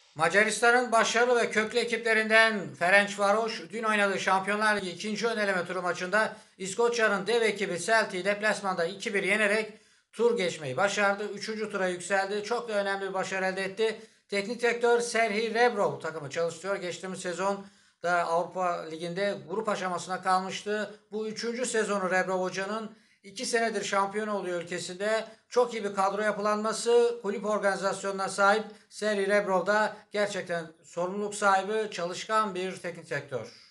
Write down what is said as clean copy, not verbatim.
Macaristan'ın başarılı ve köklü ekiplerinden Ferencvaros dün oynadığı Şampiyonlar Ligi ikinci ön eleme turu maçında İskoçya'nın dev ekibi Celtic'i deplasmanda 2-1 yenerek tur geçmeyi başardı. Üçüncü tura yükseldi. Çok da önemli bir başarı elde etti. Teknik direktör Serhii Rebrov takımı çalıştırıyor. Geçtiğimiz sezon da Avrupa Ligi'nde grup aşamasına kalmıştı. Bu üçüncü sezonu Rebrov Hoca'nın. 2 senedir şampiyon oluyor ülkesinde. Çok iyi bir kadro yapılanması, kulüp organizasyonuna sahip Serhii Rebrov da gerçekten sorumluluk sahibi, çalışkan bir teknik direktör.